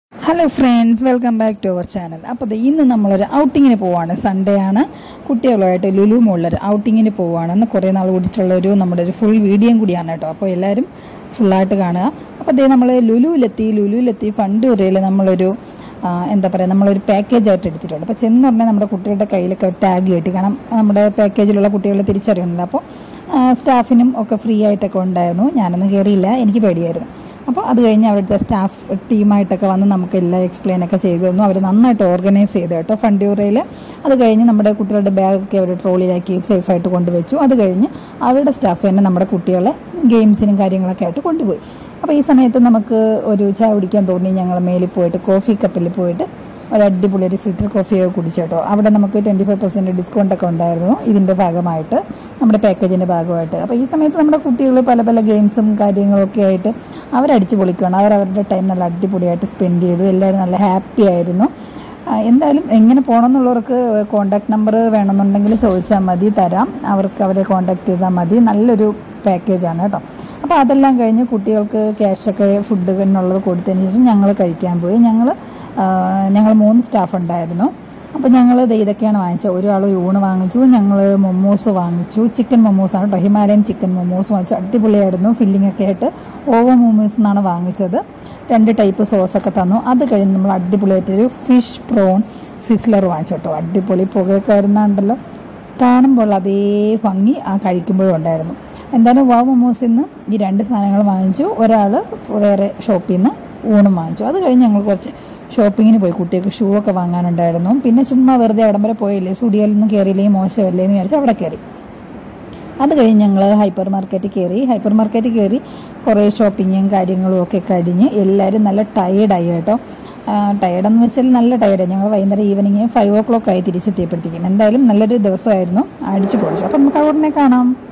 Hello friends, welcome back to our channel. അപ്പോൾ ഇന്ന് നമ്മളൊരു ഔട്ടിങ്ങിന് പോവാണ്. സൺഡേ ആണ്. കുട്ടികളുമായിട്ട് ലുലു മോളിലൊരു ഔട്ടിങ്ങിന് പോവുകയാണെന്ന് കുറേ നാൾ കൂടിയിട്ടുള്ളൊരു നമ്മുടെ ഒരു ഫുൾ വീഡിയോയും കൂടിയാണ് കേട്ടോ. അപ്പോൾ എല്ലാവരും ഫുള്ളായിട്ട് കാണുക. അപ്പോൾ നമ്മൾ ലുലുവിലെത്തി ഫണ്ടൂരയിൽ നമ്മളൊരു എന്താ പറയുക, നമ്മളൊരു പാക്കേജായിട്ട് എടുത്തിട്ടുണ്ട്. അപ്പോൾ ചെന്ന് പറഞ്ഞാൽ നമ്മുടെ കുട്ടികളുടെ കയ്യിലൊക്കെ ടാഗ് കെട്ടി, കാരണം നമ്മുടെ പാക്കേജിലുള്ള കുട്ടികളെ തിരിച്ചറിയുന്നില്ല. അപ്പോൾ സ്റ്റാഫിനും ഒക്കെ ഫ്രീ ആയിട്ടൊക്കെ ഉണ്ടായിരുന്നു. ഞാനൊന്നും കയറിയില്ല, എനിക്ക് പേടിയായിരുന്നു. അപ്പോൾ അത് കഴിഞ്ഞ് അവിടുത്തെ സ്റ്റാഫ് ടീമായിട്ടൊക്കെ വന്ന് നമുക്ക് എല്ലാം എക്സ്പ്ലെയിൻ ഒക്കെ ചെയ്തു തന്നു. അവർ നന്നായിട്ട് ഓർഗനൈസ് ചെയ്തു കേട്ടോ ഫണ്ടൂരയിൽ. അത് കഴിഞ്ഞ് നമ്മുടെ കുട്ടികളുടെ ബാഗൊക്കെ അവർ ട്രോളിയിലാക്കി സേഫായിട്ട് കൊണ്ടുവച്ചു. അത് കഴിഞ്ഞ് അവരുടെ സ്റ്റാഫ് തന്നെ നമ്മുടെ കുട്ടികളെ ഗെയിംസിനും കാര്യങ്ങളൊക്കെ ആയിട്ട് കൊണ്ടുപോയി. അപ്പോൾ ഈ സമയത്ത് നമുക്ക് ഒരു ചായ കുടിക്കാൻ തോന്നി. ഞങ്ങൾ മേലിൽ പോയിട്ട് കോഫി കപ്പിൽ പോയിട്ട് ഒരു അടിപൊളി ഒരു ഫിൽറ്റർ കോഫിയൊക്കെ കുടിച്ചു കേട്ടോ. അവിടെ നമുക്ക് 25% ഡിസ്കൗണ്ടൊക്കെ ഉണ്ടായിരുന്നു ഇതിൻ്റെ ഭാഗമായിട്ട്, നമ്മുടെ പാക്കേജിൻ്റെ ഭാഗമായിട്ട്. അപ്പോൾ ഈ സമയത്ത് നമ്മുടെ കുട്ടികൾ പല പല ഗെയിംസും കാര്യങ്ങളൊക്കെ ആയിട്ട് അവരടിച്ച് പൊളിക്കുകയാണ്. അവരവരുടെ ടൈം നല്ല അടിപൊളിയായിട്ട് സ്പെൻഡ് ചെയ്തു. എല്ലാവരും നല്ല ഹാപ്പി ആയിരുന്നു. എന്തായാലും എങ്ങനെ പോകണമെന്നുള്ളവർക്ക് കോൺടാക്ട് നമ്പർ വേണമെന്നുണ്ടെങ്കിൽ ചോദിച്ചാൽ മതി, തരാം. അവരെ കോൺടാക്ട് ചെയ്താൽ മതി. നല്ലൊരു പാക്കേജാണ് കേട്ടോ. അപ്പോൾ അതെല്ലാം കഴിഞ്ഞ് കുട്ടികൾക്ക് ക്യാഷൊക്കെ ഫുഡിനുള്ളത് കൊടുത്തതിന് ശേഷം ഞങ്ങൾ കഴിക്കാൻ പോയി. ഞങ്ങൾ 3 സ്റ്റാഫ് ഉണ്ടായിരുന്നു. അപ്പോൾ ഞങ്ങൾ ഇതൊക്കെയാണ് വാങ്ങിച്ചത്. ഒരാൾ ഊണ് വാങ്ങിച്ചു, ഞങ്ങൾ മൊമോസ് വാങ്ങിച്ചു. ചിക്കൻ മൊമോസാണ് കേട്ടോ, ഹിമാലയൻ ചിക്കൻ മൊമോസ് വാങ്ങിച്ചു. അടിപൊളിയായിരുന്നു, ഫില്ലിംഗ് ഒക്കെ ആയിട്ട്. ഓവോ മൊമോസ് എന്നാണ് വാങ്ങിച്ചത്. 2 ടൈപ്പ് സോസൊക്കെ തന്നു. അത് കഴിഞ്ഞ് നമ്മൾ അടിപൊളിയായിട്ടൊരു ഫിഷ് പ്രോൺ സിസ്ലർ വാങ്ങിച്ചു കേട്ടോ. അടിപൊളി പുകയൊക്കെ വരുന്നുണ്ടല്ലോ, കാണുമ്പോൾ അതേ ഭംഗി ആ കഴിക്കുമ്പോഴും ഉണ്ടായിരുന്നു. എന്തായാലും വാവ് മൊമോസിൽ നിന്ന് ഈ 2 സാധനങ്ങൾ വാങ്ങിച്ചു. ഒരാൾ വേറെ ഷോപ്പിൽ നിന്ന് ഊണും വാങ്ങിച്ചു. അത് കഴിഞ്ഞ് ഞങ്ങൾ കുറച്ച് ഷോപ്പിങ്ങിന് പോയി. കുട്ടികൾക്ക് ഷൂ ഒക്കെ വാങ്ങാനുണ്ടായിരുന്നു. പിന്നെ ചുമ്മാ വെറുതെ അവിടം വരെ പോയില്ലേ, സ്റ്റുഡിയോയിലൊന്നും കയറിയില്ലെങ്കിൽ മോശമല്ലേ എന്ന് വിചാരിച്ച് അവിടെ കയറി. അത് കഴിഞ്ഞ് ഞങ്ങൾ ഹൈപ്പർ മാർക്കറ്റിൽ കയറി കുറേ ഷോപ്പിങ്ങും കാര്യങ്ങളും ഒക്കെ കഴിഞ്ഞ് എല്ലാവരും നല്ല ടയേർഡായി കേട്ടോ. ടയേർഡെന്ന് വെച്ചാൽ നല്ല ടയേർഡായി. ഞങ്ങൾ വൈകുന്നേരം ഈവനിങ് 5 o'clock ആയി തിരിച്ചെത്തിയപ്പോഴത്തേക്കും. എന്തായാലും നല്ലൊരു ദിവസമായിരുന്നു, അടിച്ചു പൊളിച്ചു. അപ്പം നമുക്ക് അവിടെ കാണാം.